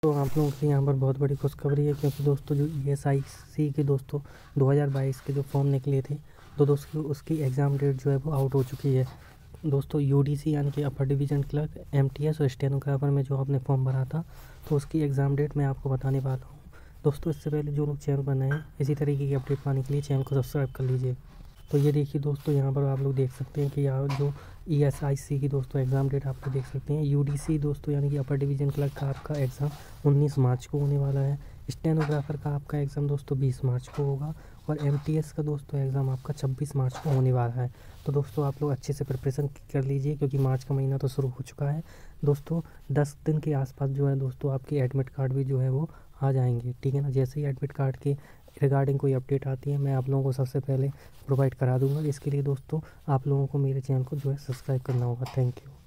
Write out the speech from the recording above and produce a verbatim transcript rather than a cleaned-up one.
तो आप लोगों के लिए यहाँ पर बहुत बड़ी खुशखबरी है, क्योंकि दोस्तों जो ई एस आई सी के दोस्तों दो हज़ार बाईस के जो फॉर्म निकले थे, तो दोस्तों उसकी एग्ज़ाम डेट जो है वो आउट हो चुकी है। दोस्तों यू डी सी यानी कि upper division clerk, M T S और स्टेनोग्राफर में जो आपने फॉर्म भरा था, तो उसकी एग्ज़ाम डेट मैं आपको बताने वाला हूँ। दोस्तों इससे पहले जो लोग चैनल पर नए हैं, इसी तरीके की अपडेट पाने के लिए चैनल को सब्सक्राइब कर लीजिए। तो ये देखिए दोस्तों, यहाँ पर आप लोग देख सकते हैं कि यहाँ जो ई एस आई सी की दोस्तों एग्ज़ाम डेट आप लोग देख सकते हैं। यू डी सी दोस्तों यानी कि अपर डिवीज़न क्लर्क का आपका एग्ज़ाम उन्नीस मार्च को होने वाला है। स्टेनोग्राफर का आपका एग्ज़ाम दोस्तों बीस मार्च को होगा, और एम टी एस का दोस्तों एग्ज़ाम आपका छब्बीस मार्च को होने वाला है। तो दोस्तों आप लोग अच्छे से प्रिपरेशन कर लीजिए, क्योंकि मार्च का महीना तो शुरू हो चुका है। दोस्तों दस दिन के आसपास जो है दोस्तों आपके एडमिट कार्ड भी जो है वो आ जाएंगे, ठीक है ना। जैसे ही एडमिट कार्ड के रिगार्डिंग कोई अपडेट आती है, मैं आप लोगों को सबसे पहले प्रोवाइड करा दूंगा। इसके लिए दोस्तों आप लोगों को मेरे चैनल को जो है सब्सक्राइब करना होगा। Thank you.